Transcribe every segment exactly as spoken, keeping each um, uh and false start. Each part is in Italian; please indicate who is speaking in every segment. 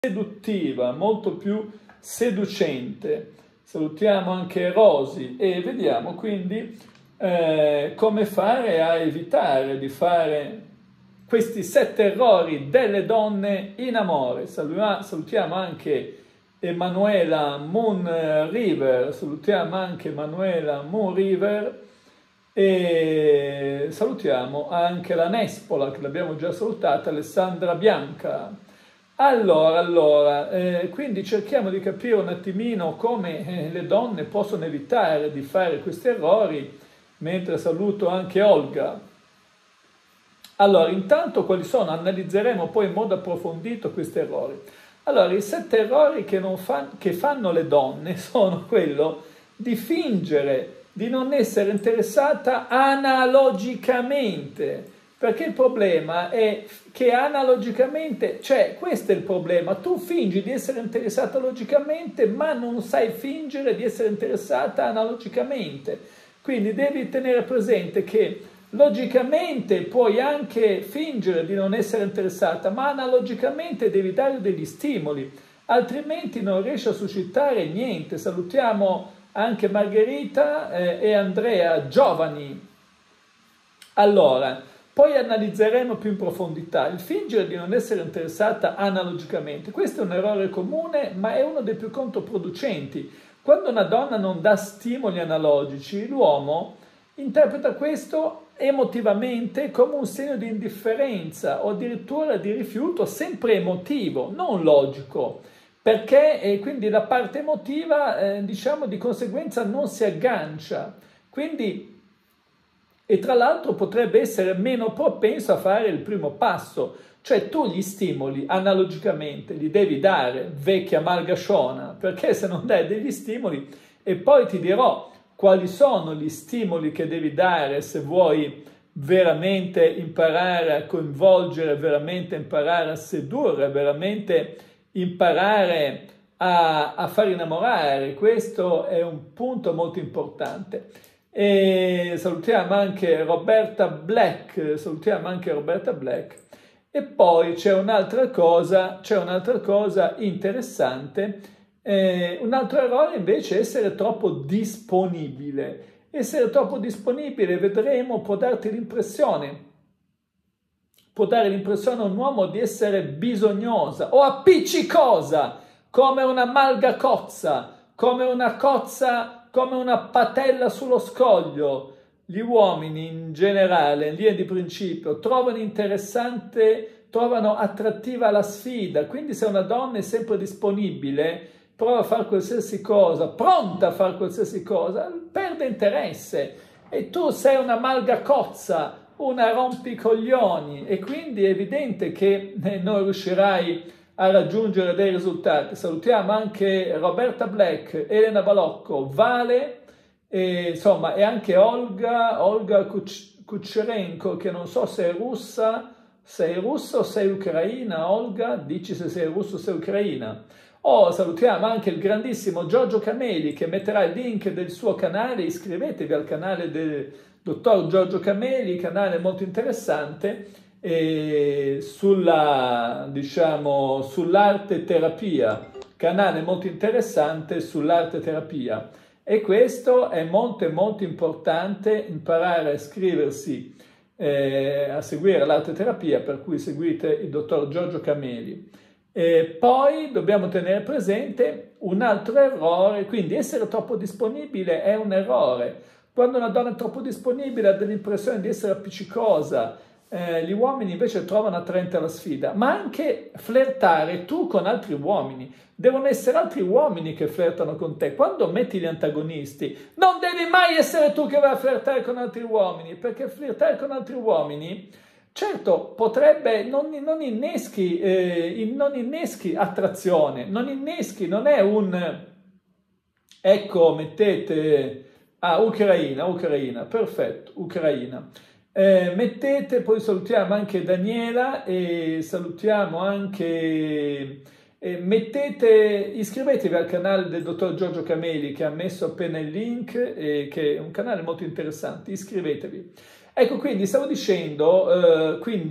Speaker 1: seduttiva, molto più seducente. Salutiamo anche Rosy e vediamo quindi eh, come fare a evitare di fare questi sette errori delle donne in amore. Salutiamo anche Emanuela Moon River, salutiamo anche Emanuela Moon River e salutiamo anche la Nespola, che l'abbiamo già salutata, Alessandra Bianca. Allora, allora, eh, quindi cerchiamo di capire un attimino come eh, le donne possono evitare di fare questi errori, mentre saluto anche Olga. Allora, intanto quali sono? Analizzeremo poi in modo approfondito questi errori. Allora, i sette errori che, non fa, che fanno le donne sono quello di fingere di non essere interessata analogicamente. Perché il problema è che analogicamente, cioè questo è il problema, tu fingi di essere interessata logicamente ma non sai fingere di essere interessata analogicamente, quindi devi tenere presente che logicamente puoi anche fingere di non essere interessata, ma analogicamente devi dare degli stimoli, altrimenti non riesci a suscitare niente. Salutiamo anche Margherita eh, e Andrea Giovani. Allora, poi analizzeremo più in profondità il fingere di non essere interessata analogicamente. Questo è un errore comune, ma è uno dei più controproducenti. Quando una donna non dà stimoli analogici, l'uomo interpreta questo emotivamente come un segno di indifferenza o addirittura di rifiuto, sempre emotivo, non logico, perché eh, quindi la parte emotiva, eh, diciamo, di conseguenza non si aggancia. Quindi E tra l'altro potrebbe essere meno propenso a fare il primo passo, cioè tu gli stimoli analogicamente li devi dare, vecchia malgasciona, perché se non dai degli stimoli, e poi ti dirò quali sono gli stimoli che devi dare se vuoi veramente imparare a coinvolgere, veramente imparare a sedurre, veramente imparare a, a far innamorare. Questo è un punto molto importante. E salutiamo anche Roberta Black, salutiamo anche Roberta Black. E poi c'è un'altra cosa, c'è un'altra cosa interessante, eh, un altro errore invece è essere troppo disponibile. Essere troppo disponibile, vedremo, può darti l'impressione, può dare l'impressione a un uomo di essere bisognosa o appiccicosa, come una malga cozza, come una cozza, come una patella sullo scoglio. Gli uomini in generale, in linea di principio, trovano interessante, trovano attrattiva la sfida, quindi se una donna è sempre disponibile, prova a fare qualsiasi cosa, pronta a fare qualsiasi cosa, perde interesse. E tu sei una malga cozza, una rompicoglioni, e quindi è evidente che non riuscirai a raggiungere dei risultati. Salutiamo anche Roberta Black, Elena Balocco, Vale, e, insomma, e anche Olga, Olga Kucherenko, che non so se è russa, sei russa o sei ucraina, Olga? Dici se sei russa o sei ucraina. Oh, salutiamo anche il grandissimo Giorgio Cameli, che metterà il link del suo canale. Iscrivetevi al canale del dottor Giorgio Cameli, canale molto interessante, e sulla, diciamo, sull'arte terapia, canale molto interessante sull'arte terapia. E questo è molto molto importante, imparare a iscriversi, eh, a seguire l'arte terapia, per cui seguite il dottor Giorgio Cameli. E poi dobbiamo tenere presente un altro errore, quindi essere troppo disponibile è un errore. Quando una donna è troppo disponibile ha dell'impressione di essere appiccicosa, Eh, gli uomini invece trovano attraente la sfida, ma anche flirtare tu con altri uomini. Devono essere altri uomini che flirtano con te. Quando metti gli antagonisti, non devi mai essere tu che vai a flirtare con altri uomini, perché flirtare con altri uomini, certo, potrebbe, non, non, inneschi, eh, non inneschi attrazione, non inneschi, non è un, ecco, mettete, ah, Ucraina, Ucraina, perfetto, Ucraina. Eh, mettete, poi salutiamo anche Daniela e salutiamo anche, eh, mettete, iscrivetevi al canale del dottor Giorgio Cameli, che ha messo appena il link, eh, che è un canale molto interessante, iscrivetevi. Ecco, quindi stavo dicendo, eh, quindi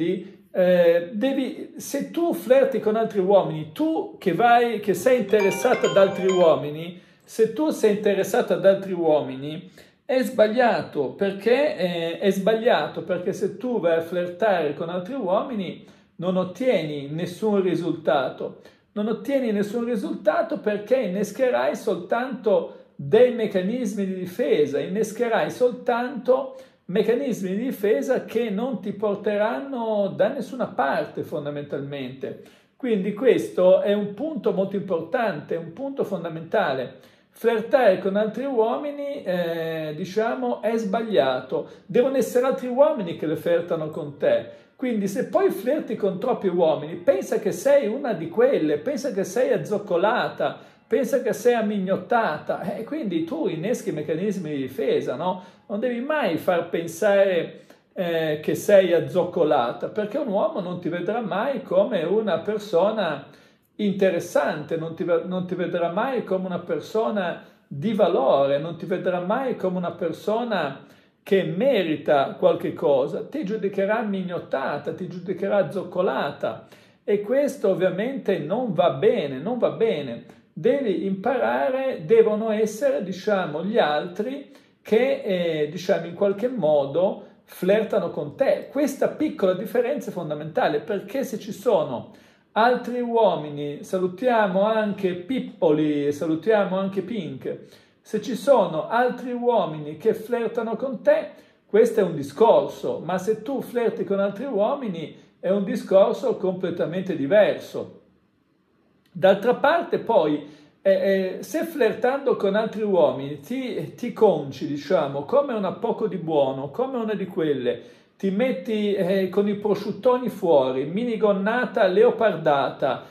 Speaker 1: eh, devi, se tu flirti con altri uomini, tu che vai, che sei interessato ad altri uomini, se tu sei interessato ad altri uomini, è sbagliato, perché eh, è sbagliato perché se tu vai a flirtare con altri uomini non ottieni nessun risultato. Non ottieni nessun risultato perché innescherai soltanto dei meccanismi di difesa, innescherai soltanto meccanismi di difesa che non ti porteranno da nessuna parte fondamentalmente. Quindi questo è un punto molto importante, un punto fondamentale. Flirtare con altri uomini, eh, diciamo, è sbagliato. Devono essere altri uomini che le flirtano con te. Quindi se poi flirti con troppi uomini, pensa che sei una di quelle, pensa che sei azzoccolata, pensa che sei ammignottata, e quindi tu inneschi meccanismi di difesa, no? Non devi mai far pensare eh, che sei azzoccolata, perché un uomo non ti vedrà mai come una persona interessante, non ti, non ti vedrà mai come una persona di valore, non ti vedrà mai come una persona che merita qualche cosa, ti giudicherà mignottata, ti giudicherà zoccolata, e questo ovviamente non va bene, non va bene. Devi imparare, devono essere, diciamo, gli altri che, eh, diciamo, in qualche modo flirtano con te. Questa piccola differenza è fondamentale, perché se ci sono altri uomini, salutiamo anche Pippoli, salutiamo anche Pink, se ci sono altri uomini che flirtano con te, questo è un discorso, ma se tu flirti con altri uomini è un discorso completamente diverso. D'altra parte poi, eh, eh, se flirtando con altri uomini ti, ti conci, diciamo, come una poco di buono, come una di quelle, ti metti eh, con i prosciuttoni fuori, minigonnata, leopardata,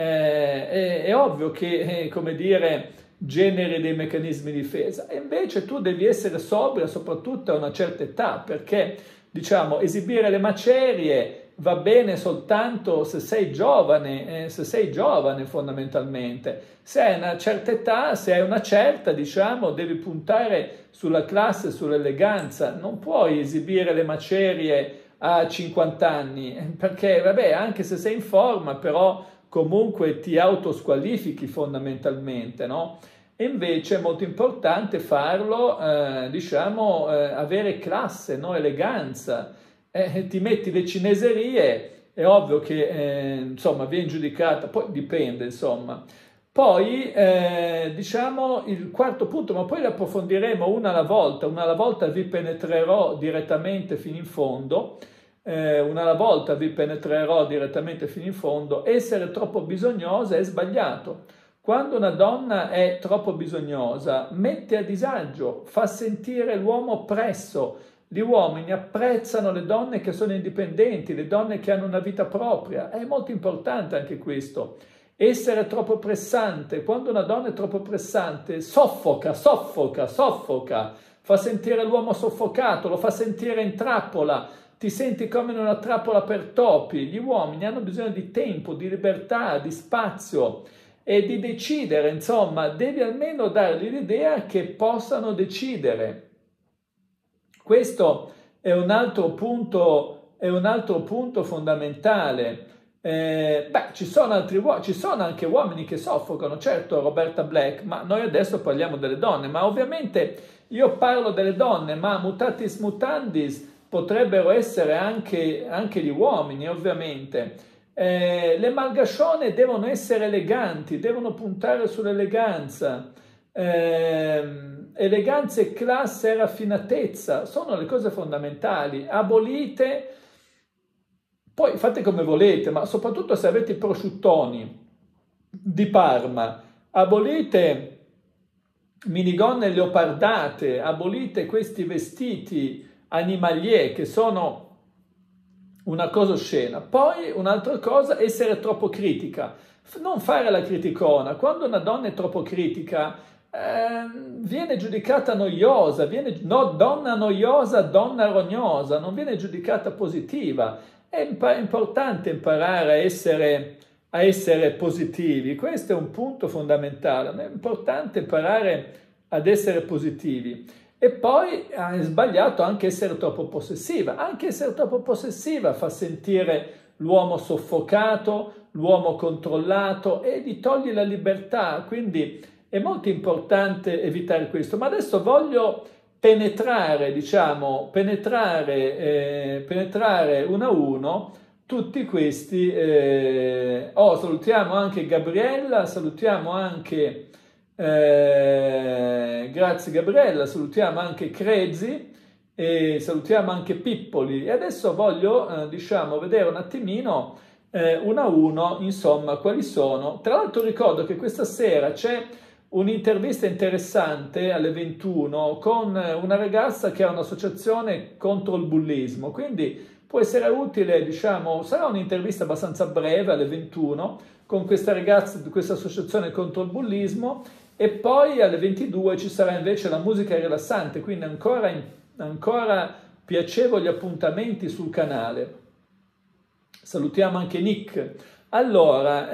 Speaker 1: eh, è, è ovvio che, eh, come dire, generi dei meccanismi di difesa. E invece tu devi essere sobria, soprattutto a una certa età, perché, diciamo, esibire le macerie va bene soltanto se sei giovane, eh, se sei giovane fondamentalmente. Se hai una certa età, se hai una certa, diciamo, devi puntare sulla classe, sull'eleganza. Non puoi esibire le macerie a cinquanta anni, perché, vabbè, anche se sei in forma, però comunque ti autosqualifichi fondamentalmente, no? E invece è molto importante farlo, eh, diciamo, eh, avere classe, no? Eleganza. Eh, ti metti le cineserie, è ovvio che, eh, insomma, viene giudicata, poi dipende, insomma. Poi, eh, diciamo, il quarto punto, ma poi lo approfondiremo una alla volta, una alla volta vi penetrerò direttamente fino in fondo, eh, una alla volta vi penetrerò direttamente fino in fondo. Essere troppo bisognosa è sbagliato. Quando una donna è troppo bisognosa, mette a disagio, fa sentire l'uomo oppresso. Gli uomini apprezzano le donne che sono indipendenti, le donne che hanno una vita propria. È molto importante anche questo. Essere troppo pressante, quando una donna è troppo pressante, soffoca, soffoca, soffoca, fa sentire l'uomo soffocato, lo fa sentire in trappola, ti senti come in una trappola per topi. Gli uomini hanno bisogno di tempo, di libertà, di spazio e di decidere, insomma, devi almeno dargli l'idea che possano decidere. Questo è un altro punto, è un altro punto fondamentale. Eh, beh, ci sono altri uomini, ci sono anche uomini che soffocano, certo, Roberta Black, ma noi adesso parliamo delle donne, ma ovviamente io parlo delle donne, ma mutatis mutandis potrebbero essere anche, anche gli uomini, ovviamente. Eh, le malgascione devono essere eleganti, devono puntare sull'eleganza. Eh, eleganza e classe e raffinatezza sono le cose fondamentali. Abolite, poi fate come volete, ma soprattutto se avete i prosciuttoni di Parma, abolite minigonne leopardate, abolite questi vestiti animalier che sono una cosa oscena. Poi un'altra cosa, essere troppo critica, non fare la criticona. Quando una donna è troppo critica eh, viene giudicata noiosa, viene, no, donna noiosa, donna rognosa, non viene giudicata positiva. È impa- importante imparare a essere, a essere positivi, questo è un punto fondamentale, è importante imparare ad essere positivi. E poi è sbagliato anche essere troppo possessiva, anche essere troppo possessiva fa sentire l'uomo soffocato, l'uomo controllato e gli togli la libertà, quindi è molto importante evitare questo. Ma adesso voglio penetrare, diciamo, penetrare, eh, penetrare uno a uno tutti questi. Eh... Oh, salutiamo anche Gabriella, salutiamo anche, eh, grazie Gabriella, salutiamo anche Crezi e salutiamo anche Pippoli. E adesso voglio, eh, diciamo, vedere un attimino eh, uno a uno, insomma, quali sono. Tra l'altro ricordo che questa sera c'è un'intervista interessante alle ventuno con una ragazza che ha un'associazione contro il bullismo, quindi può essere utile, diciamo, sarà un'intervista abbastanza breve alle ventuno con questa ragazza di questa associazione contro il bullismo, e poi alle ventidue ci sarà invece la musica rilassante, quindi ancora, ancora piacevoli appuntamenti sul canale. Salutiamo anche Nick. Allora,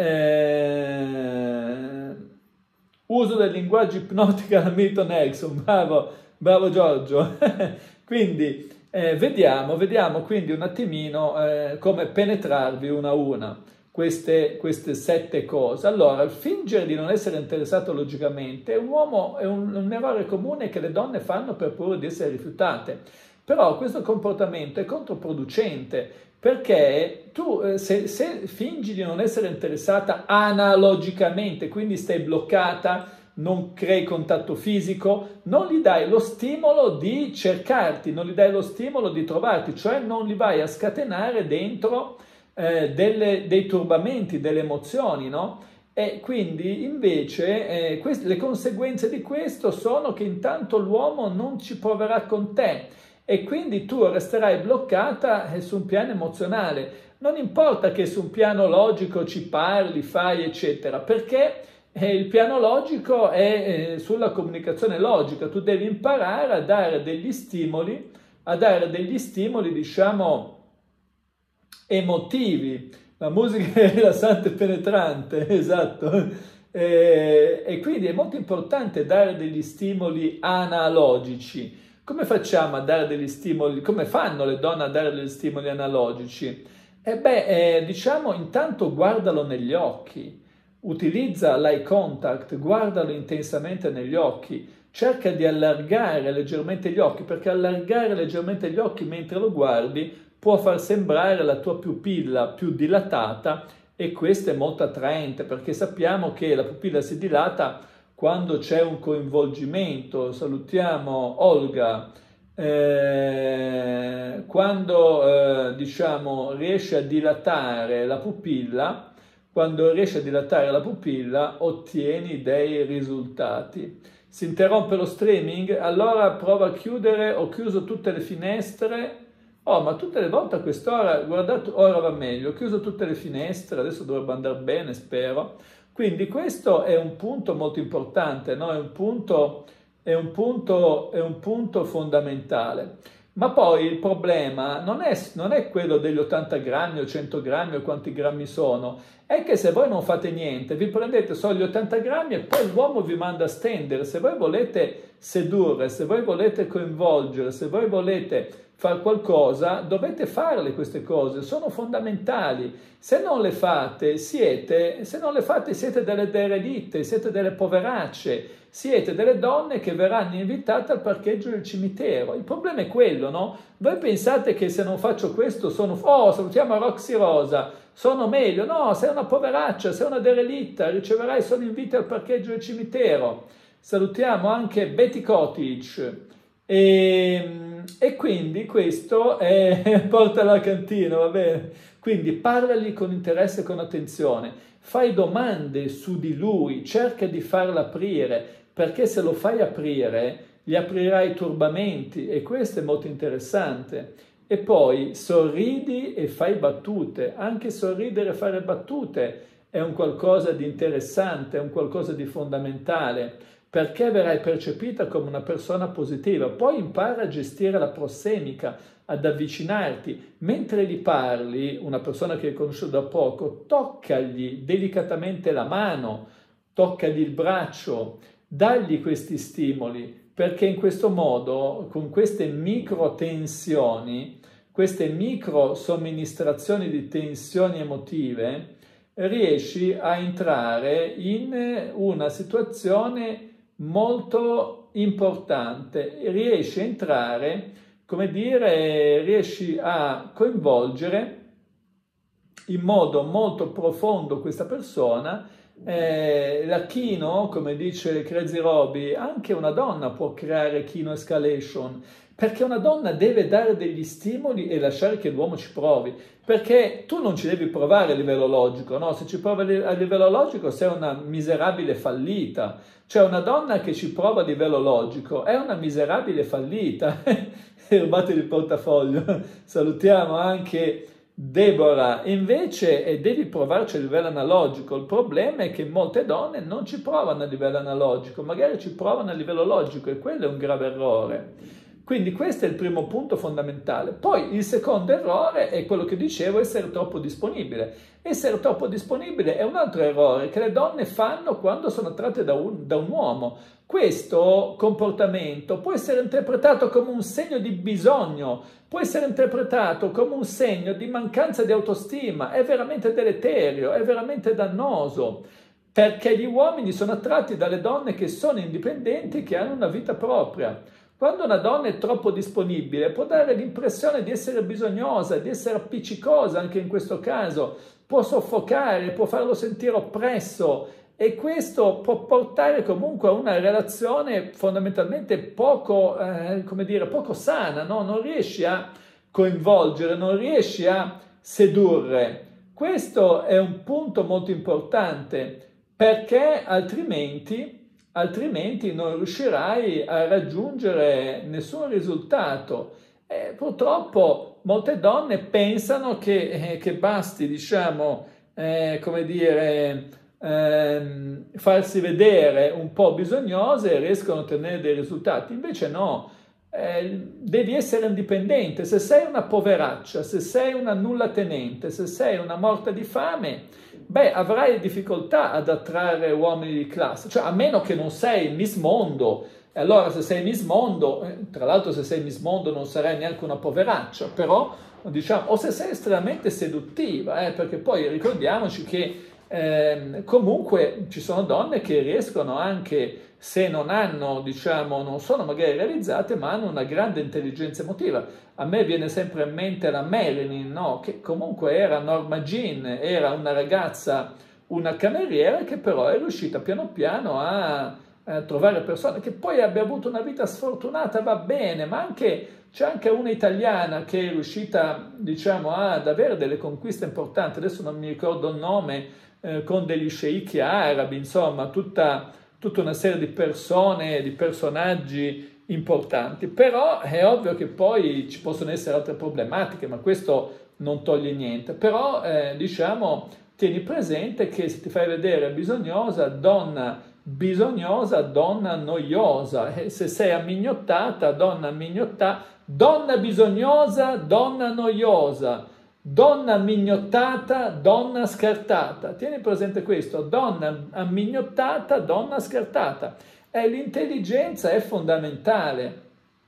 Speaker 1: eh... uso del linguaggio ipnotico alla Milton Erickson, bravo, bravo Giorgio. Quindi eh, vediamo, vediamo quindi un attimino eh, come penetrarvi una a una queste, queste sette cose. Allora, il fingere di non essere interessato logicamente è un, uomo, è un, un errore comune che le donne fanno per paura di essere rifiutate, però questo comportamento è controproducente, perché tu eh, se, se fingi di non essere interessata analogicamente, quindi stai bloccata, non crei contatto fisico, non gli dai lo stimolo di cercarti, non gli dai lo stimolo di trovarti, cioè non li vai a scatenare dentro eh, delle, dei turbamenti, delle emozioni, no? E quindi invece eh, queste, le conseguenze di questo sono che intanto l'uomo non ci proverà con te, e quindi tu resterai bloccata su un piano emozionale. Non importa che su un piano logico ci parli, fai, eccetera, perché eh, il piano logico è eh, sulla comunicazione logica. Tu devi imparare a dare degli stimoli, a dare degli stimoli, diciamo, emotivi. La musica è rilassante e penetrante, esatto. E, e quindi è molto importante dare degli stimoli analogici. Come facciamo a dare degli stimoli? Come fanno le donne a dare degli stimoli analogici? E beh, eh, diciamo, intanto guardalo negli occhi, utilizza l'eye contact, guardalo intensamente negli occhi, cerca di allargare leggermente gli occhi, perché allargare leggermente gli occhi mentre lo guardi può far sembrare la tua pupilla più dilatata, e questo è molto attraente, perché sappiamo che la pupilla si dilata quando c'è un coinvolgimento. Salutiamo Olga. Eh, quando eh, diciamo riesce a dilatare la pupilla, quando riesci a dilatare la pupilla ottieni dei risultati. Si interrompe lo streaming? Allora prova a chiudere. Ho chiuso tutte le finestre. Oh, ma tutte le volte a quest'ora, guardate, ora va meglio. Ho chiuso tutte le finestre, adesso dovrebbe andare bene, spero. Quindi questo è un punto molto importante, no? È un punto, è un punto, è un punto fondamentale. Ma poi il problema non è, non è quello degli ottanta grammi o cento grammi o quanti grammi sono, è che se voi non fate niente, vi prendete solo gli ottanta grammi e poi l'uomo vi manda a stendere. Se voi volete sedurre, se voi volete coinvolgere, se voi volete fare qualcosa, dovete farle queste cose, sono fondamentali. Se non le fate, siete, se non le fate siete delle derelitte, siete delle poveracce, siete delle donne che verranno invitate al parcheggio del cimitero. Il problema è quello, no? Voi pensate che se non faccio questo sono... Oh, salutiamo Roxy Rosa, sono meglio. No, sei una poveraccia, sei una derelitta, riceverai solo inviti al parcheggio del cimitero. Salutiamo anche Betty Cottage. E, e quindi questo è... porta alla cantina, va bene? Quindi parlagli con interesse e con attenzione. Fai domande su di lui, cerca di farlo aprire, perché se lo fai aprire gli aprirai turbamenti, e questo è molto interessante. E poi sorridi e fai battute. Anche sorridere e fare battute è un qualcosa di interessante, è un qualcosa di fondamentale, perché verrai percepita come una persona positiva. Poi impara a gestire la prossemica, ad avvicinarti. Mentre gli parli, una persona che hai conosciuto da poco, toccagli delicatamente la mano, toccagli il braccio, dagli questi stimoli, perché in questo modo, con queste micro tensioni, queste micro somministrazioni di tensioni emotive, riesci a entrare in una situazione molto importante, riesci a entrare, come dire, riesci a coinvolgere in modo molto profondo questa persona. Eh, la Kino, come dice Crazy Robbie, anche una donna può creare Kino escalation, perché una donna deve dare degli stimoli e lasciare che l'uomo ci provi, perché tu non ci devi provare a livello logico, no? Se ci provi a livello logico sei una miserabile fallita, cioè una donna che ci prova a livello logico è una miserabile fallita. Rubate il portafoglio. Salutiamo anche Deborah. Invece eh, devi provarci a livello analogico. Il problema è che molte donne non ci provano a livello analogico, magari ci provano a livello logico, e quello è un grave errore. Quindi questo è il primo punto fondamentale. Poi il secondo errore è quello che dicevo, essere troppo disponibile. Essere troppo disponibile è un altro errore che le donne fanno quando sono attratte da un, da un uomo. Questo comportamento può essere interpretato come un segno di bisogno, può essere interpretato come un segno di mancanza di autostima, è veramente deleterio, è veramente dannoso, perché gli uomini sono attratti dalle donne che sono indipendenti, che hanno una vita propria. Quando una donna è troppo disponibile può dare l'impressione di essere bisognosa, di essere appiccicosa anche in questo caso, può soffocare, può farlo sentire oppresso, e questo può portare comunque a una relazione fondamentalmente poco, eh, come dire, poco sana, no? Non riesci a coinvolgere, non riesci a sedurre. Questo è un punto molto importante, perché altrimenti... altrimenti non riuscirai a raggiungere nessun risultato. E purtroppo molte donne pensano che, eh, che basti, diciamo, eh, come dire, ehm, farsi vedere un po' bisognose e riescono a ottenere dei risultati. Invece no, eh, devi essere indipendente. Se sei una poveraccia, se sei una nullatenente, se sei una morta di fame, beh, avrai difficoltà ad attrarre uomini di classe, cioè a meno che non sei Miss Mondo. E allora se sei Miss Mondo, eh, tra l'altro se sei Miss Mondo non sarai neanche una poveraccia, però diciamo, o se sei estremamente seduttiva, eh, perché poi ricordiamoci che eh, comunque ci sono donne che riescono anche, se non hanno, diciamo, non sono magari realizzate, ma hanno una grande intelligenza emotiva. A me viene sempre in mente la Marilyn, no? Che comunque era Norma Jean, era una ragazza, una cameriera, che però è riuscita piano piano a, a trovare persone. Che poi abbia avuto una vita sfortunata, va bene, ma anche c'è anche una italiana che è riuscita, diciamo, ad avere delle conquiste importanti, adesso non mi ricordo il nome, eh, con degli sceicchi arabi, insomma, tutta, tutta una serie di persone, di personaggi importanti. Però è ovvio che poi ci possono essere altre problematiche, ma questo non toglie niente. Però eh, diciamo, tieni presente che se ti fai vedere bisognosa, donna bisognosa, donna noiosa, e se sei ammignottata, donna ammignottata, donna bisognosa, donna noiosa, donna ammignottata, donna scartata. Tieni presente questo, donna ammignottata, donna scartata. E l'intelligenza è fondamentale,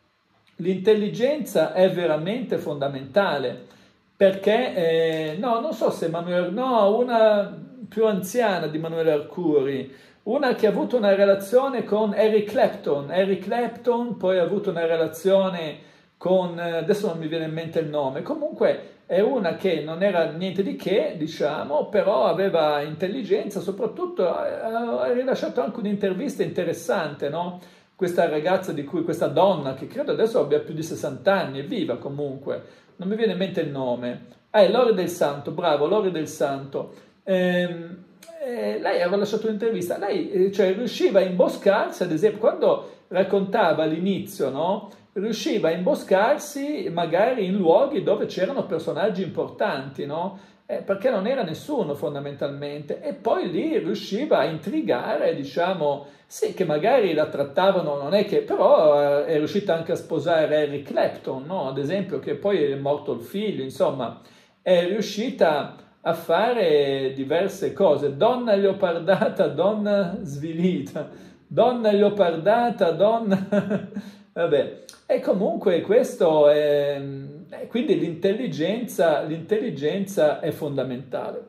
Speaker 1: l'intelligenza è veramente fondamentale, perché, eh, no, non so se Manuel, no, una più anziana di Manuel Arcuri, una che ha avuto una relazione con Eric Clapton, Eric Clapton poi ha avuto una relazione con, adesso non mi viene in mente il nome, comunque è una che non era niente di che, diciamo, però aveva intelligenza, soprattutto ha, ha rilasciato anche un'intervista interessante, no? Questa ragazza di cui, questa donna, che credo adesso abbia più di sessanta anni, è viva comunque, non mi viene in mente il nome. Ah, è Lori del Santo, bravo, Lori del Santo. Ehm, eh, lei aveva lasciato un'intervista, lei eh, cioè, riusciva a imboscarsi, ad esempio, quando raccontava all'inizio, no? Riusciva a imboscarsi magari in luoghi dove c'erano personaggi importanti, no? Eh, perché non era nessuno fondamentalmente, e poi lì riusciva a intrigare, diciamo, sì, che magari la trattavano, non è che, però eh, è riuscita anche a sposare Eric Clapton, no? Ad esempio, che poi è morto il figlio, insomma, è riuscita a fare diverse cose, donna leopardata, donna svilita, donna leopardata, donna... Vabbè, e comunque questo è, Eh, quindi l'intelligenza, l'intelligenza è fondamentale.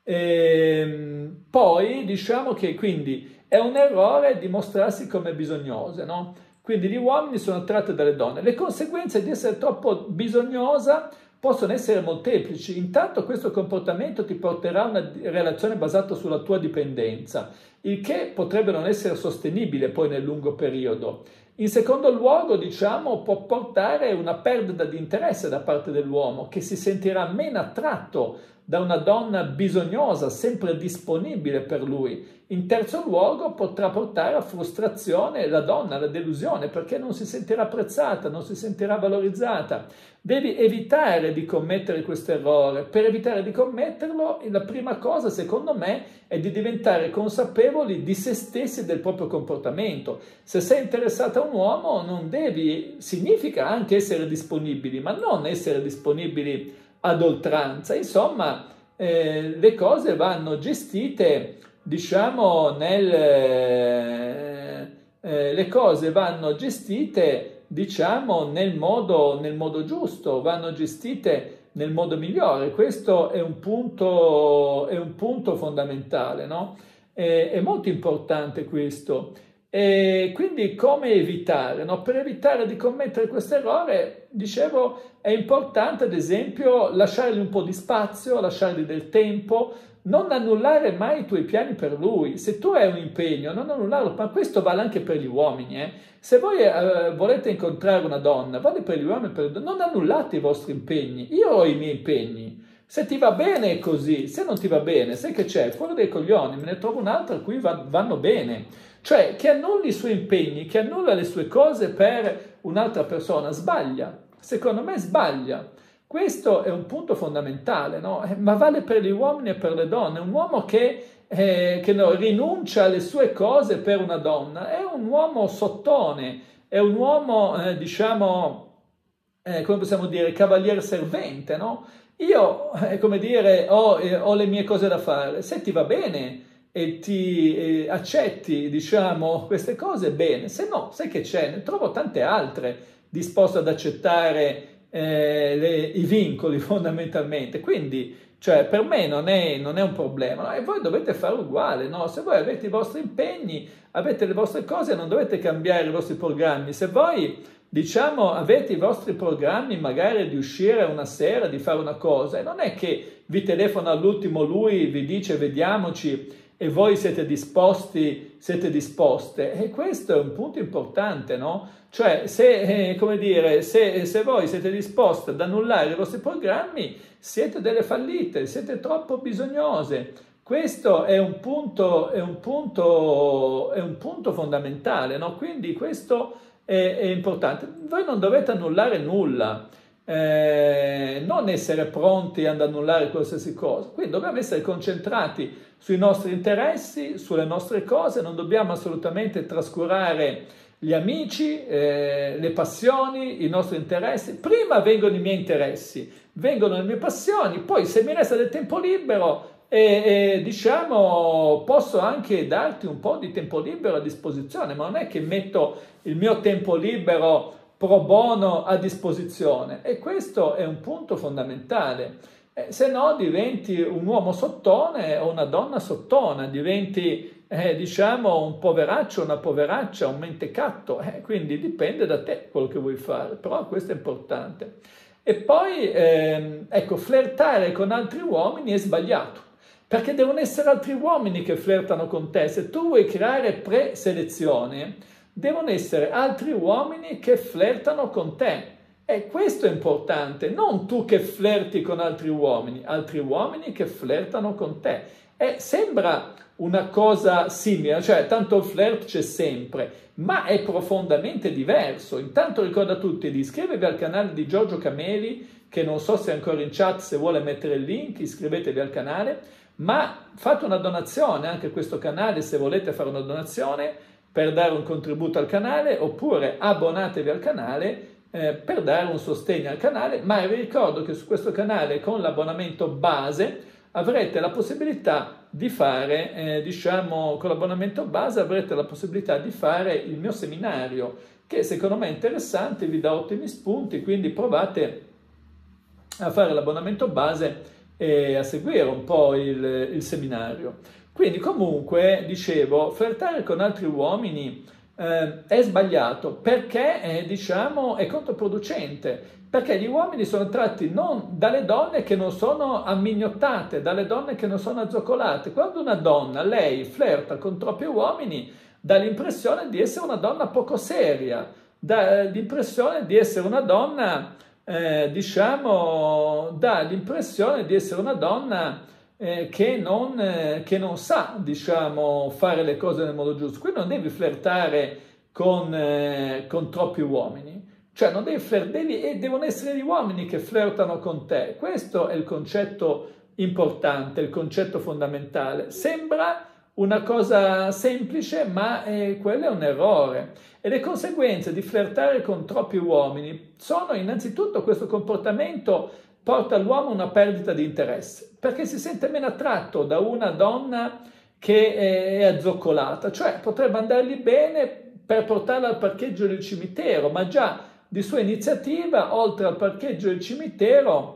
Speaker 1: E, poi diciamo che quindi è un errore dimostrarsi come bisognose, no? Quindi gli uomini sono attratti dalle donne. Le conseguenze di essere troppo bisognosa possono essere molteplici. Intanto questo comportamento ti porterà a una relazione basata sulla tua dipendenza, il che potrebbe non essere sostenibile poi nel lungo periodo. In secondo luogo, diciamo, può portare una perdita di interesse da parte dell'uomo, che si sentirà meno attratto da una donna bisognosa, sempre disponibile per lui. In terzo luogo, potrà portare a frustrazione la donna, alla delusione, perché non si sentirà apprezzata, non si sentirà valorizzata. Devi evitare di commettere questo errore. Per evitare di commetterlo, la prima cosa, secondo me, è di diventare consapevoli di se stessi e del proprio comportamento. Se sei interessata a un uomo, non devi, significa anche essere disponibili, ma non essere disponibili ad oltranza. Insomma, eh, le cose vanno gestite, diciamo, nel, eh, eh, le cose vanno gestite, diciamo, nel modo, nel modo giusto, vanno gestite nel modo migliore. Questo è un punto, è un punto fondamentale, no? È, è molto importante questo. E quindi come evitare? No? Per evitare di commettere questo errore, dicevo, è importante ad esempio lasciargli un po' di spazio, lasciargli del tempo, non annullare mai i tuoi piani per lui. Se tu hai un impegno, non annullarlo, ma questo vale anche per gli uomini. Eh? Se voi eh, volete incontrare una donna, vale per gli uomini e per le donne, non annullate i vostri impegni. Io ho i miei impegni. Se ti va bene è così, se non ti va bene, sai che c'è? Fuori dai coglioni, me ne trovo un'altra a cui va, vanno bene. Cioè, che annulli i suoi impegni, che annulla le sue cose per un'altra persona, sbaglia. Secondo me sbaglia. Questo è un punto fondamentale, no? Eh, ma vale per gli uomini e per le donne. Un uomo che, eh, che no, rinuncia alle sue cose per una donna è un uomo sottone, è un uomo, eh, diciamo, eh, come possiamo dire, cavaliere servente, no? Io, eh, come dire, ho, eh, ho le mie cose da fare. Se ti va bene e ti eh, accetti, diciamo, queste cose, bene. Se no, sai che c'è? Ne trovo tante altre disposte ad accettare eh, le, i vincoli fondamentalmente. Quindi, cioè, per me non è, non è un problema, no? E voi dovete fare uguale, no? Se voi avete i vostri impegni, avete le vostre cose, non dovete cambiare i vostri programmi. Se voi, diciamo, avete i vostri programmi magari di uscire una sera, di fare una cosa, e non è che vi telefona all'ultimo lui, vi dice vediamoci e voi siete disposti, siete disposte. E questo è un punto importante, no? Cioè, se, eh, come dire, se, se voi siete disposti ad annullare i vostri programmi, siete delle fallite, siete troppo bisognose. Questo è un punto, è un punto, è un punto fondamentale, no? Quindi questo è, è importante. Voi non dovete annullare nulla. Eh, non essere pronti ad annullare qualsiasi cosa. Quindi dobbiamo essere concentrati sui nostri interessi, sulle nostre cose, non dobbiamo assolutamente trascurare gli amici, eh, le passioni, i nostri interessi. Prima vengono i miei interessi, vengono le mie passioni, poi se mi resta del tempo libero, e, e diciamo posso anche darti un po' di tempo libero a disposizione, ma non è che metto il mio tempo libero pro bono a disposizione, e questo è un punto fondamentale. Eh, se no diventi un uomo sottone o una donna sottona, diventi eh, diciamo un poveraccio, una poveraccia, un mentecatto, eh, quindi dipende da te quello che vuoi fare, però questo è importante. E poi ehm, ecco, flirtare con altri uomini è sbagliato, perché devono essere altri uomini che flirtano con te. Se tu vuoi creare preselezione, devono essere altri uomini che flirtano con te. E questo è importante, non tu che flirti con altri uomini, altri uomini che flirtano con te. E sembra una cosa simile, cioè tanto il flirt c'è sempre, ma è profondamente diverso. Intanto ricorda a tutti di iscrivervi al canale di Giorgio Cameli, che non so se è ancora in chat, se vuole mettere il link, iscrivetevi al canale, ma fate una donazione anche a questo canale se volete fare una donazione per dare un contributo al canale, oppure abbonatevi al canale eh, per dare un sostegno al canale. Ma vi ricordo che su questo canale con l'abbonamento base avrete la possibilità di fare, eh, diciamo, con l'abbonamento base avrete la possibilità di fare il mio seminario, che secondo me è interessante, vi dà ottimi spunti, quindi provate a fare l'abbonamento base e a seguire un po' il, il seminario. Quindi comunque, dicevo, flirtare con altri uomini eh, è sbagliato perché eh, diciamo è controproducente, perché gli uomini sono attratti non dalle donne che non sono ammignottate, dalle donne che non sono azzoccolate. Quando una donna, lei, flirta con troppi uomini, dà l'impressione di essere una donna poco seria, dà l'impressione di essere una donna, eh, diciamo, dà l'impressione di essere una donna eh, che, non, eh, che non sa, diciamo, fare le cose nel modo giusto. Quindi non devi flirtare con, eh, con troppi uomini. Cioè, non devi flirt, devi, e devono essere gli uomini che flirtano con te. Questo è il concetto importante, il concetto fondamentale. Sembra una cosa semplice, ma eh, quello è un errore. E le conseguenze di flirtare con troppi uomini sono innanzitutto questo comportamento porta all'uomo una perdita di interesse, perché si sente meno attratto da una donna che è azzoccolata. Cioè, potrebbe andargli bene per portarla al parcheggio del cimitero, ma già di sua iniziativa, oltre al parcheggio del cimitero,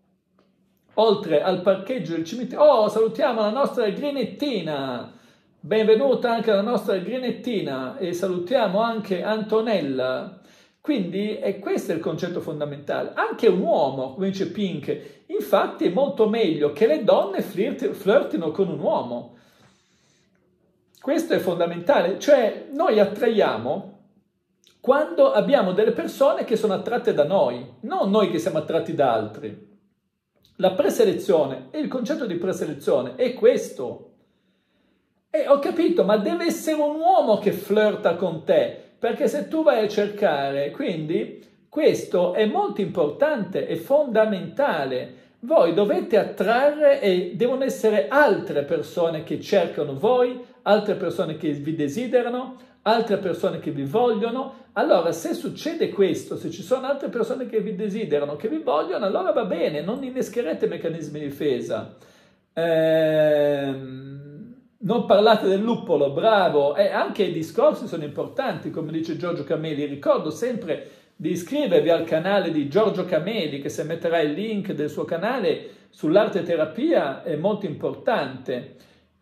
Speaker 1: oltre al parcheggio del cimitero, oh, salutiamo la nostra Grinettina, benvenuta anche la nostra Grinettina, e salutiamo anche Antonella. Quindi è questo è il concetto fondamentale. Anche un uomo, come dice Pink, infatti è molto meglio che le donne flirt, flirtino con un uomo. Questo è fondamentale, cioè noi attraiamo quando abbiamo delle persone che sono attratte da noi, non noi che siamo attratti da altri. La preselezione, e il concetto di preselezione è questo. E ho capito, ma deve essere un uomo che flirta con te, perché se tu vai a cercare, quindi questo è molto importante, è fondamentale. Voi dovete attrarre e devono essere altre persone che cercano voi, altre persone che vi desiderano, altre persone che vi vogliono. Allora, se succede questo, se ci sono altre persone che vi desiderano, che vi vogliono, allora va bene, non innescherete meccanismi di difesa. Ehm, non parlate del luppolo, bravo. E anche i discorsi sono importanti, come dice Giorgio Cameli. Ricordo sempre di iscrivervi al canale di Giorgio Cameli, che se metterà il link del suo canale sull'arte terapia è molto importante.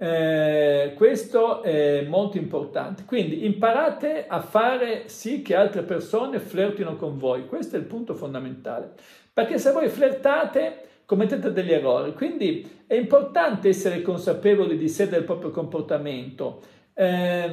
Speaker 1: Eh, questo è molto importante. Quindi imparate a fare sì che altre persone flirtino con voi. Questo è il punto fondamentale. Perché se voi flirtate commettete degli errori. Quindi è importante essere consapevoli di sé e del proprio comportamento. Eh,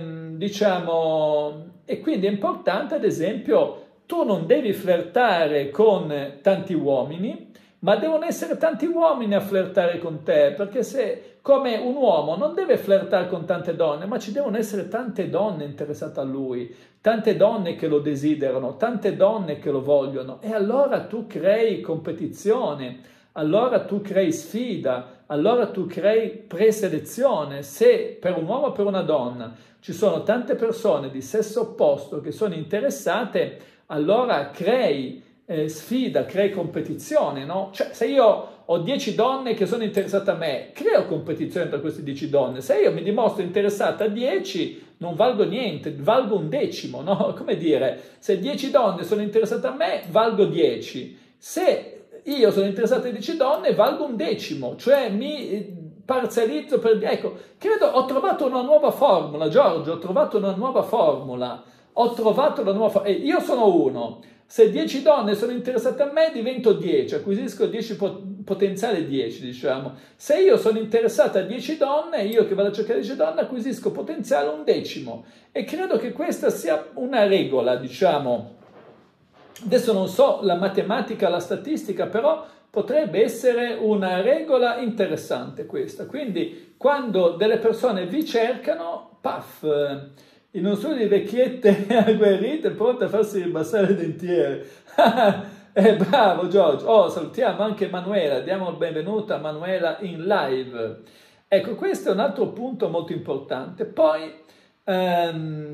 Speaker 1: diciamo, e quindi è importante, ad esempio, tu non devi flirtare con tanti uomini, ma devono essere tanti uomini a flirtare con te, perché se, come un uomo, non deve flirtare con tante donne, ma ci devono essere tante donne interessate a lui, tante donne che lo desiderano, tante donne che lo vogliono, e allora tu crei competizione, allora tu crei sfida, allora tu crei preselezione. Se per un uomo o per una donna ci sono tante persone di sesso opposto che sono interessate, allora crei Eh, sfida, crei competizione, no? Cioè, se io ho dieci donne che sono interessate a me, creo competizione tra queste dieci donne. Se io mi dimostro interessata a dieci, non valgo niente, valgo un decimo, no? Come dire, se dieci donne sono interessate a me, valgo dieci. Se io sono interessato a dieci donne, valgo un decimo, cioè mi parzializzo per... Ecco, credo, ho trovato una nuova formula, Giorgio, ho trovato una nuova formula. Ho trovato la nuova formula. E io sono uno. Se dieci donne sono interessate a me, divento dieci, acquisisco dieci potenziale dieci, diciamo. Se io sono interessata a dieci donne, io che vado a cercare dieci donne, acquisisco potenziale un decimo. E credo che questa sia una regola, diciamo. Adesso non so la matematica, la statistica, però potrebbe essere una regola interessante questa. Quindi, quando delle persone vi cercano, paf... in uno studio di vecchiette agguerrite pronte a farsi ribassare le dentiere. eh, bravo Giorgio. Oh, salutiamo anche Manuela, diamo il benvenuto a Manuela in live. Ecco, questo è un altro punto molto importante. Poi ehm,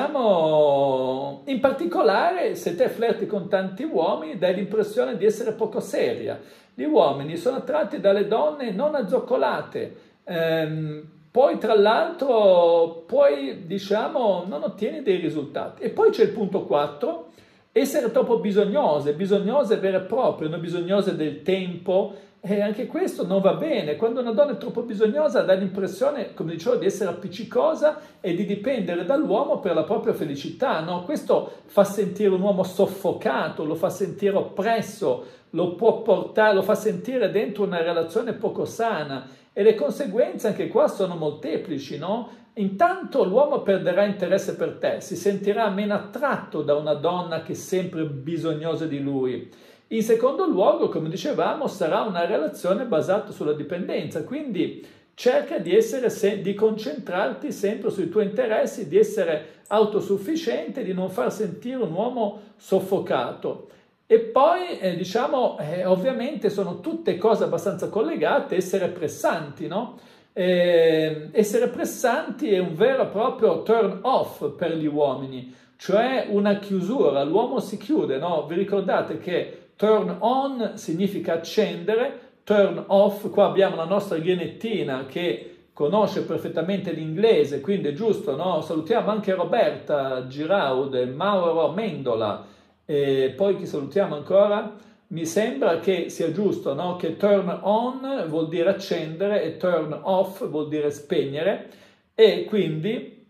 Speaker 1: diciamo, in particolare, se te flirti con tanti uomini, dai l'impressione di essere poco seria. Gli uomini sono attratti dalle donne non azzoccolate. Ehm, Poi, tra l'altro, poi, diciamo, non ottieni dei risultati. E poi c'è il punto quattro, Essere troppo bisognose, bisognose vere e proprie, non bisognose del tempo, e anche questo non va bene. Quando una donna è troppo bisognosa dà l'impressione, come dicevo, di essere appiccicosa e di dipendere dall'uomo per la propria felicità, no? Questo fa sentire un uomo soffocato, lo fa sentire oppresso, lo può portare, lo fa sentire dentro una relazione poco sana, e le conseguenze anche qua sono molteplici, no? Intanto l'uomo perderà interesse per te, si sentirà meno attratto da una donna che è sempre bisognosa di lui. In secondo luogo, come dicevamo, sarà una relazione basata sulla dipendenza, quindi cerca di, essere se- di concentrarti sempre sui tuoi interessi, di essere autosufficiente, di non far sentire un uomo soffocato. E poi, eh, diciamo, eh, ovviamente sono tutte cose abbastanza collegate, essere pressanti, no? Eh, essere pressanti è un vero e proprio turn off per gli uomini, cioè una chiusura, l'uomo si chiude, no? Vi ricordate che turn on significa accendere, turn off, qua abbiamo la nostra ghienettina che conosce perfettamente l'inglese, quindi è giusto, no? Salutiamo anche Roberta Giraud, Mauro Mendola, e poi chi salutiamo ancora? Mi sembra che sia giusto, no? Che turn on vuol dire accendere e turn off vuol dire spegnere, e quindi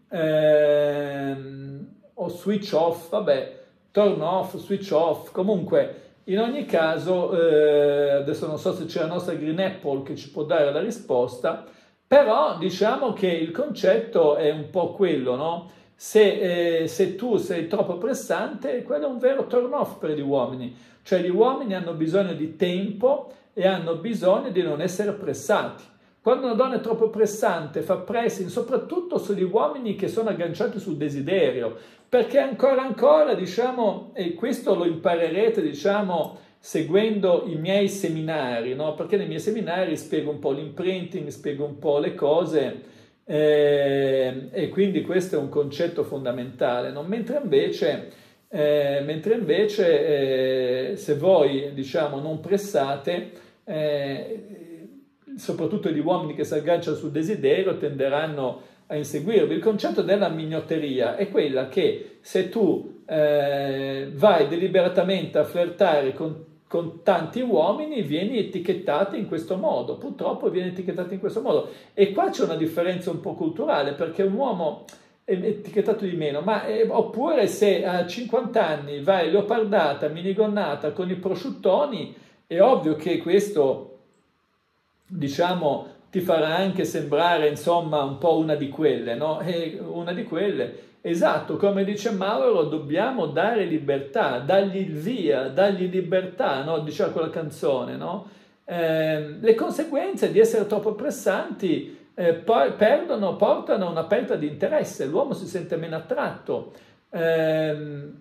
Speaker 1: ehm, o switch off, vabbè, turn off, switch off, comunque in ogni caso, eh, adesso non so se c'è la nostra Green Apple che ci può dare la risposta, però diciamo che il concetto è un po' quello, no? Se, eh, se tu sei troppo pressante, quello è un vero turn off per gli uomini, cioè gli uomini hanno bisogno di tempo e hanno bisogno di non essere pressati. Quando una donna è troppo pressante, fa pressing, soprattutto sugli uomini che sono agganciati sul desiderio, perché ancora ancora, diciamo, e questo lo imparerete, diciamo, seguendo i miei seminari, no? Perché nei miei seminari spiego un po' l'imprinting, spiego un po' le cose, eh, e quindi questo è un concetto fondamentale, no? Mentre invece, eh, mentre invece eh, se voi, diciamo, non pressate, eh, soprattutto gli uomini che si agganciano sul desiderio tenderanno a inseguirvi. Il concetto della mignotteria è quella che se tu eh, vai deliberatamente a flirtare con, con tanti uomini, vieni etichettato in questo modo, purtroppo vieni etichettato in questo modo, e qua c'è una differenza un po' culturale, perché un uomo è etichettato di meno, ma è, oppure se a cinquanta anni vai leopardata, minigonnata con i prosciuttoni, è ovvio che questo, diciamo, ti farà anche sembrare, insomma, un po' una di quelle, no? E una di quelle, esatto, come dice Mauro, dobbiamo dare libertà, dargli il via, dargli libertà, no? Diceva quella canzone, no? Eh, le conseguenze di essere troppo pressanti eh, poi perdono, portano a una perdita di interesse, l'uomo si sente meno attratto. Eh,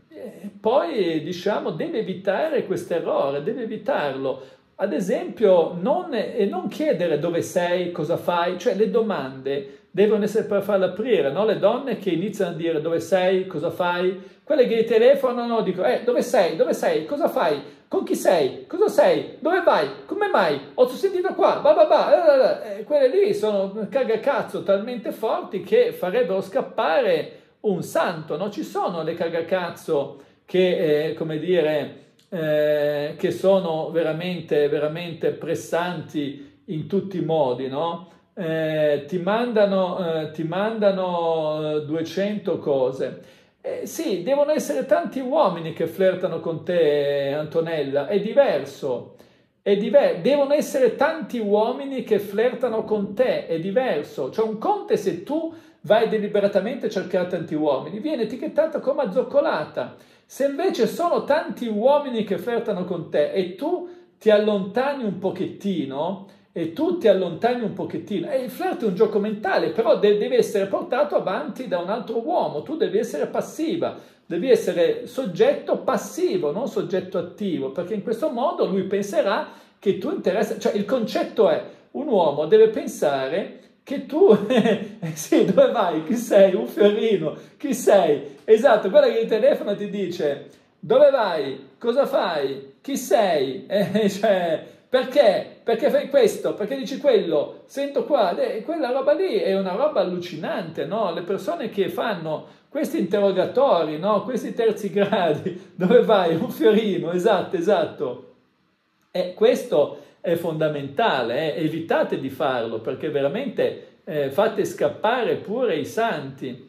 Speaker 1: poi, diciamo, deve evitare questo errore, deve evitarlo. Ad esempio, non, e non chiedere dove sei, cosa fai, cioè le domande devono essere per farle aprire, no? Le donne che iniziano a dire dove sei, cosa fai, quelle che telefonano dicono eh, dove sei, dove sei, cosa fai, con chi sei, cosa sei, dove vai, come mai, ho sentito qua, bah bah bah, eh, quelle lì sono cagacazzo talmente forti che farebbero scappare un santo, no? Ci sono le cagacazzo che, eh, come dire, Eh, che sono veramente, veramente pressanti in tutti i modi, no? Eh, ti mandano, eh, ti mandano eh, duecento cose. Eh, sì, devono essere tanti uomini che flirtano con te, Antonella, è diverso. È diver- devono essere tanti uomini che flirtano con te, è diverso. Cioè un conto è se tu vai deliberatamente a cercare tanti uomini, viene etichettata come azzoccolata. Se invece sono tanti uomini che flirtano con te e tu ti allontani un pochettino, e tu ti allontani un pochettino, e il flirt è un gioco mentale, però de- deve essere portato avanti da un altro uomo, tu devi essere passiva, devi essere soggetto passivo, non soggetto attivo, perché in questo modo lui penserà che tu interessi, cioè il concetto è, un uomo deve pensare che tu, eh, sì, dove vai? Chi sei? Un fiorino? Chi sei? Esatto, quella che il telefono ti dice, dove vai? Cosa fai? Chi sei? Eh, cioè, Perché? Perché fai questo? Perché dici quello? Sento qua, e quella roba lì è una roba allucinante, no? Le persone che fanno questi interrogatori, no? Questi terzi gradi, dove vai? Un fiorino, esatto, esatto. E questo è fondamentale, eh? Evitate di farlo, perché veramente eh, fate scappare pure i santi.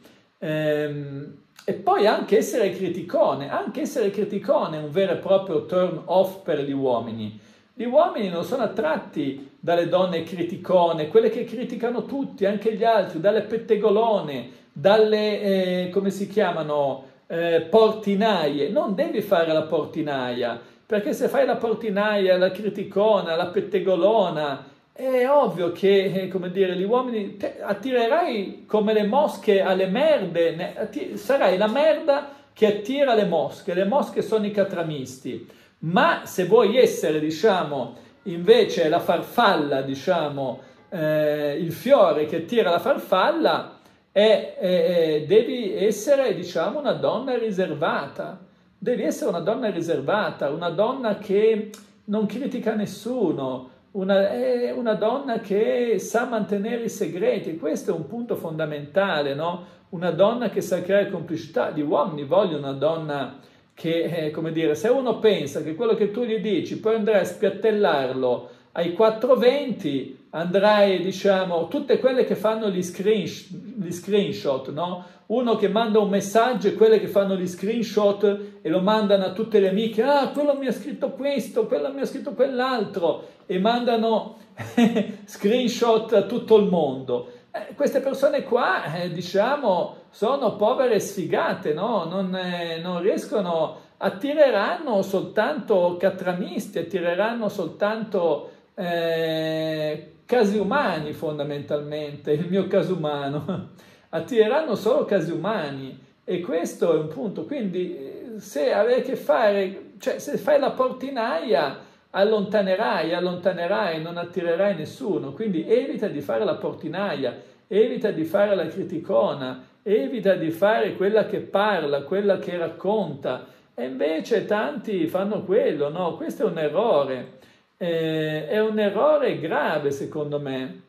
Speaker 1: Ehm, e poi anche essere criticone, anche essere criticone è un vero e proprio turn off per gli uomini. Gli uomini non sono attratti dalle donne criticone, quelle che criticano tutti, anche gli altri, dalle pettegolone, dalle, eh, come si chiamano, eh, portinaie. Non devi fare la portinaia, perché se fai la portinaia, la criticona, la pettegolona, è ovvio che, eh, come dire, gli uomini te, attirerai come le mosche alle merde, ne, atti, sarai la merda che attira le mosche, le mosche sono i catramisti. Ma se vuoi essere, diciamo, invece la farfalla, diciamo, eh, il fiore che attira la farfalla, è, è, devi essere, diciamo, una donna riservata. Devi essere una donna riservata, una donna che non critica nessuno, una, è una donna che sa mantenere i segreti. Questo è un punto fondamentale, no? Una donna che sa creare complicità. Gli uomini vogliono una donna che, eh, come dire, se uno pensa che quello che tu gli dici poi andrai a spiattellarlo ai quattro venti, andrai, diciamo, tutte quelle che fanno gli, screen, gli screenshot, no? Uno che manda un messaggio e quelle che fanno gli screenshot e lo mandano a tutte le amiche, ah, quello mi ha scritto questo, quello mi ha scritto quell'altro, e mandano screenshot a tutto il mondo. Eh, queste persone qua, eh, diciamo, sono povere e sfigate, no? Non, eh, non riescono, attireranno soltanto catramisti, attireranno soltanto eh, casi umani fondamentalmente, il mio caso umano, attireranno solo casi umani, e questo è un punto. Quindi se hai a che fare, cioè se fai la portinaia, allontanerai, allontanerai, non attirerai nessuno. Quindi evita di fare la portinaia, evita di fare la criticona, evita di fare quella che parla, quella che racconta. E invece tanti fanno quello, no? Questo è un errore, eh, è un errore grave secondo me.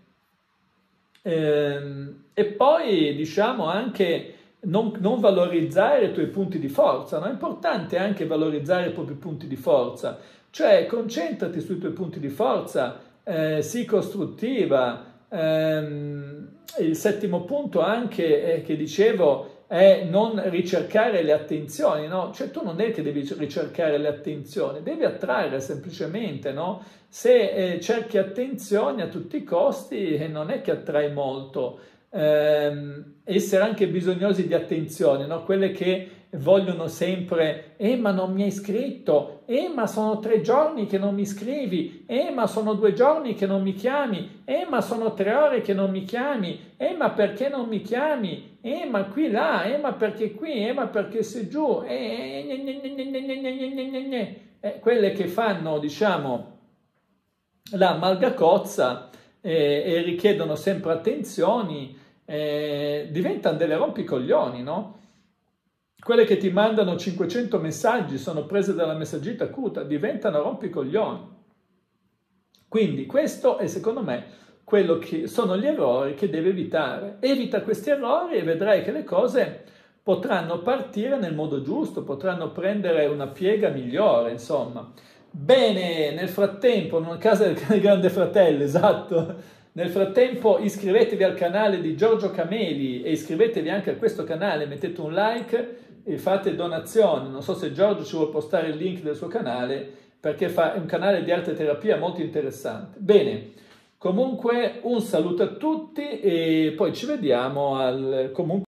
Speaker 1: Eh, e poi diciamo anche non, non valorizzare i tuoi punti di forza, no? È importante anche valorizzare i propri punti di forza. Cioè, concentrati sui tuoi punti di forza, eh, sii costruttiva. Ehm, il settimo punto anche, eh, che dicevo, è non ricercare le attenzioni, no? Cioè, tu non è che devi ricercare le attenzioni, devi attrarre semplicemente, no? Se eh, cerchi attenzioni a tutti i costi, eh, non è che attrai molto. Ehm, essere anche bisognosi di attenzione, no? Quelle che vogliono sempre, eh ma non mi hai scritto, eh ma sono tre giorni che non mi scrivi, eh ma sono due giorni che non mi chiami, eh ma sono tre ore che non mi chiami, eh ma perché non mi chiami, eh ma qui là, eh ma perché qui, eh ma perché sei giù, eh, eh, quelle che fanno, diciamo, la malgacozza eh, e richiedono sempre attenzioni, eh, diventano delle rompicoglioni, no? Quelle che ti mandano cinquecento messaggi, sono prese dalla messaggita acuta, diventano rompicoglioni. Quindi questo è secondo me quello che sono gli errori che devi evitare. Evita questi errori e vedrai che le cose potranno partire nel modo giusto, potranno prendere una piega migliore, insomma. Bene, nel frattempo, in una casa del Grande Fratello, esatto, nel frattempo iscrivetevi al canale di Giorgio Cameli e iscrivetevi anche a questo canale, mettete un like e fate donazioni. Non so se Giorgio ci vuole postare il link del suo canale, perché fa, è un canale di arte terapia molto interessante. Bene, comunque un saluto a tutti e poi ci vediamo al comunque